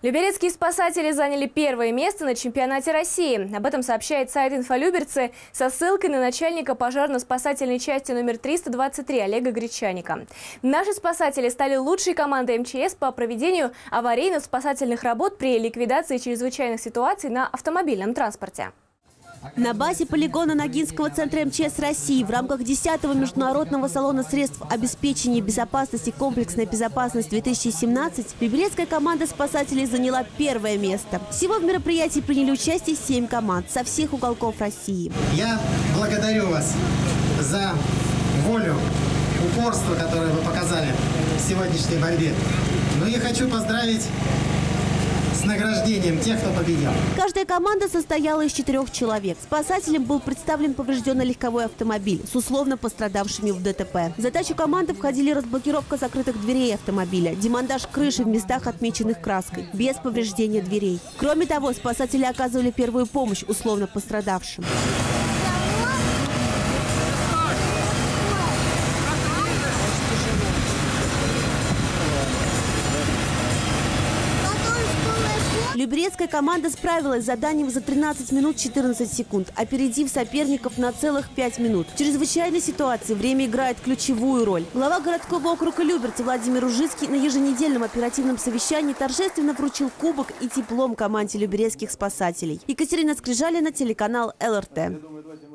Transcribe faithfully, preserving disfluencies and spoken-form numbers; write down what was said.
Люберецкие спасатели заняли первое место на чемпионате России. Об этом сообщает сайт «Инфолюберцы» со ссылкой на начальника пожарно-спасательной части номер триста двадцать три Олега Гречаника. Наши спасатели стали лучшей командой эм че эс по проведению аварийно-спасательных работ при ликвидации чрезвычайных ситуаций на автомобильном транспорте. На базе полигона Ногинского центра эм че эс России в рамках десятого международного салона средств обеспечения безопасности «Комплексная безопасность-две тысячи семнадцать» люберецкая команда спасателей заняла первое место. Всего в мероприятии приняли участие семь команд со всех уголков России. Я благодарю вас за волю, упорство, которое вы показали в сегодняшней борьбе. Ну и хочу поздравить с награждением тех, кто победил. Каждая команда состояла из четырех человек. Спасателям был представлен поврежденный легковой автомобиль с условно пострадавшими в дэ тэ пэ. В задачу команды входили разблокировка закрытых дверей автомобиля, демонтаж крыши в местах, отмеченных краской, без повреждения дверей. Кроме того, спасатели оказывали первую помощь условно пострадавшим. Люберецкая команда справилась с заданием за тринадцать минут четырнадцать секунд, опередив соперников на целых пять минут. В чрезвычайной ситуации время играет ключевую роль. Глава городского округа Люберцы Владимир Ужицкий на еженедельном оперативном совещании торжественно вручил кубок и диплом команде люберецких спасателей. Екатерина Скрижалина, телеканал эл эр тэ.